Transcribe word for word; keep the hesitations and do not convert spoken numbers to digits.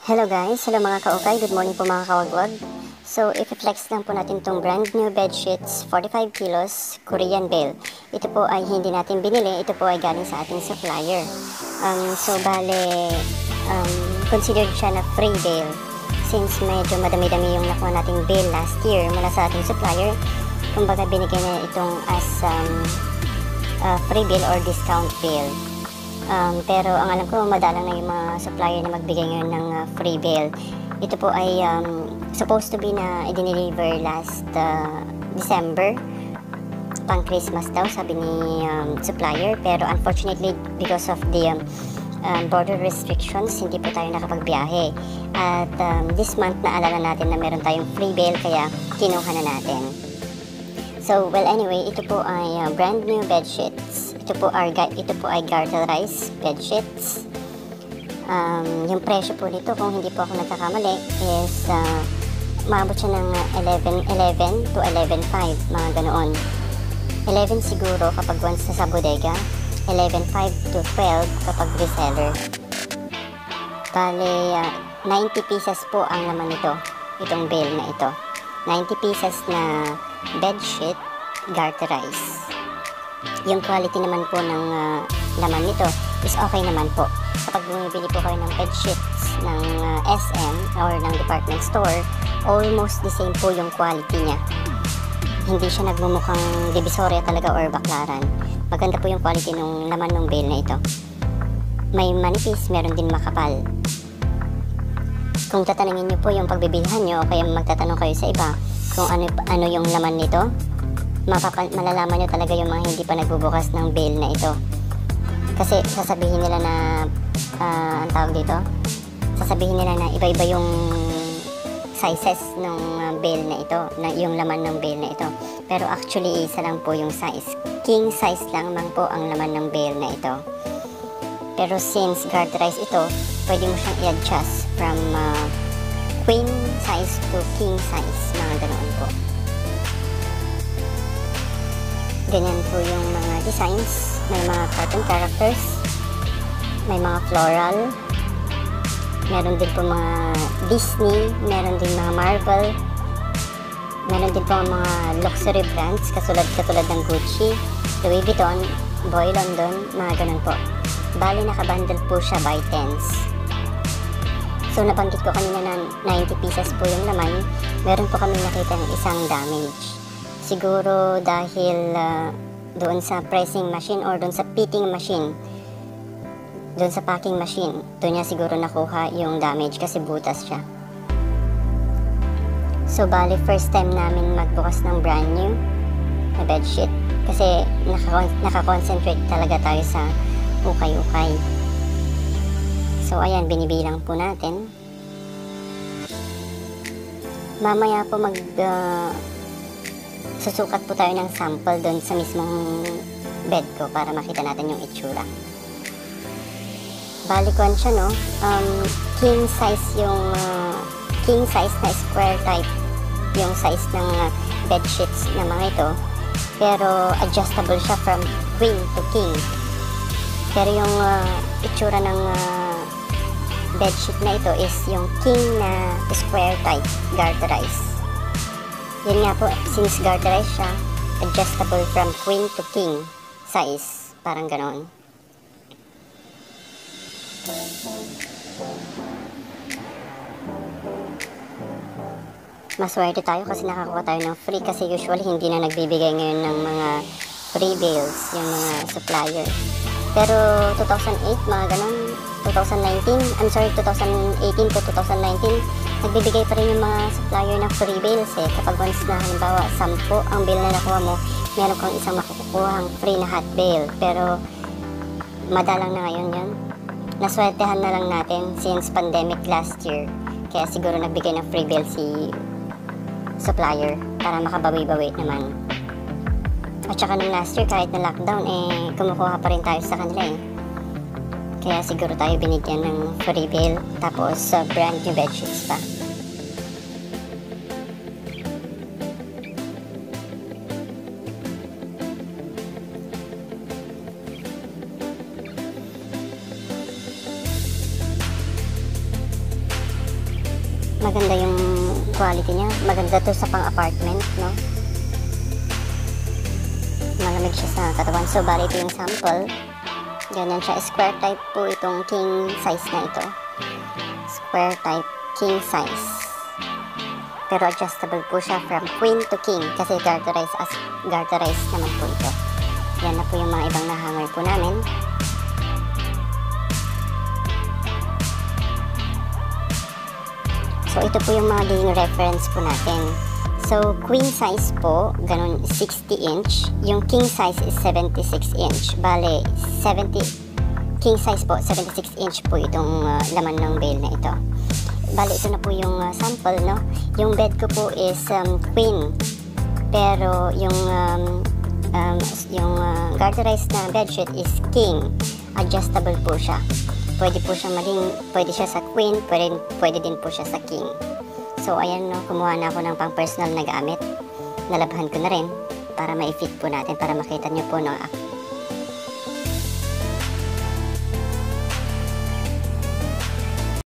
Hello guys, hello mga kaukay, good morning po mga kawagwag. So, i-flex lang po natin itong brand new bedsheets, forty-five kilos, Korean bale. Ito po ay hindi natin binili, ito po ay galing sa ating supplier. Um, so, bale, um, considered siya na free bale. Since medyo madami-dami yung nakuha nating bale last year mula sa ating supplier, kumbaga binigyan niya itong as um, uh, free bale or discount bale. Um, pero ang alam ko, madalang na yung mga supplier na magbigay ngayon ng uh, free bale. Ito po ay um, supposed to be na i-deliver last uh, December, pang Christmas daw, sabi ni um, supplier. Pero unfortunately, because of the um, um, border restrictions, hindi po tayo nakapagbiyahe. At um, this month, naalala natin na meron tayong free bale, kaya kinuha na natin. So, well anyway, ito po ay uh, brand new bedsheets. Ito po, are, ito po ay garterized bedsheets. Um, yung presyo po nito, kung hindi po ako nagkakamali, is uh, maabot siya ng eleven to eleven five, mga ganoon. eleven siguro kapag once na sa bodega, eleven five to twelve kapag reseller. Bale, uh, ninety pieces po ang laman nito, itong bale na ito. ninety pieces na bedsheet, garterized. Yung quality naman po ng uh, laman nito is okay naman po. Kapag bumibili po kayo ng bedsheets ng uh, S M or ng department store, almost the same po yung quality niya. Hindi siya nagmumukhang divisoria talaga or baklaran. Maganda po yung quality ng laman ng bale na ito. May manipis, meron din makapal. Kung tatanungin nyo po yung pagbibilhan nyo o kaya magtatanong kayo sa iba kung ano, ano yung laman nito, Mapapa, malalaman nyo talaga yung mga hindi pa nagbubukas ng bale na ito. Kasi sasabihin nila na, uh, ang tawag dito, sasabihin nila na iba-iba yung sizes ng uh, bale na ito, na, yung laman ng bale na ito. Pero actually, isa lang po yung size. King size lang man po ang laman ng bale na ito. Pero since garterized ito, pwede mo siyang i-adjust from uh, queen size to king size, mga ganoon po. Ganyan po yung mga designs. May mga cartoon characters, may mga floral, meron din po mga Disney, meron din mga Marvel, meron din po mga luxury brands katulad, katulad ng Gucci, Louis Vuitton, Boy London, mga ganun po. Bali, nakabundle po siya by tens. So, nabanggit ko kanina na ninety pieces po yung laman. Meron po kami nakita ng isang damage. Siguro dahil uh, doon sa pressing machine or doon sa fitting machine, doon sa packing machine, doon niya siguro nakuha yung damage kasi butas siya. So, bali, first time namin magbukas ng brand new na bedsheet kasi nakakonsentrate talaga tayo sa ukay-ukay. So, ayan, binibilang po natin. Mamaya po mag... Uh, susukat po tayo ng sample doon sa mismong bed ko para makita natin yung itsura. Balikon siya, no? Um, king size yung uh, king size na square type yung size ng uh, bed sheets na mga ito. Pero adjustable siya from queen to king. Pero yung uh, itsura ng uh, bed sheet na ito is yung king na square type, garterized. Yan nga po, since garterized siya, adjustable from queen to king size. Parang ganon. Maswerte tayo kasi nakakuha tayo ng free kasi usually hindi na nagbibigay ngayon ng mga free bales yung mga supplier. Pero two thousand eight, mga ganon, twenty nineteen, I'm sorry, twenty eighteen to twenty nineteen, nagbibigay pa rin yung mga supplier ng free bales eh. Kapag once na halimbawa sampu ang bale na nakuha mo, meron kang isang makukuhang free na hot bale. Pero madalang na ngayon yun. Naswertehan na lang natin since pandemic last year. Kaya siguro nagbigay ng free bale si supplier para makabawi-bawi naman. At saka nung last year kahit na lockdown eh kumukuha pa rin tayo sa kanila eh. Kaya siguro tayo binigyan ng free bale tapos uh, brand new bedsheets pa. Maganda yung quality niya. Maganda to sa pang-apartment, no? Malamig siya sa katawan. So, bali ito yung sample. Ganyan siya. Square type po itong king size na ito. Square type king size. Pero adjustable po siya from queen to king kasi garterized as garterized naman po ito. Yan na po yung mga ibang nahanger po namin. So, ito po yung mga magiging reference po natin. So, queen size po, ganun sixty inch. Yung king size is seventy-six inch. Bale, seventy, king size po, seventy-six inch po itong uh, laman ng bale na ito. Bale, ito na po yung uh, sample, no? Yung bed ko po is um, queen. Pero, yung, um, um, yung uh, garterized na bedsheet is king. Adjustable po siya. Pwede po siya maging, pwede siya sa queen, pwede, pwede din po siya sa king. So, ayan, no, kumuha na ako ng pang personal na gamit. Nalabhan ko na rin para ma-fit po natin, para makita nyo po, no,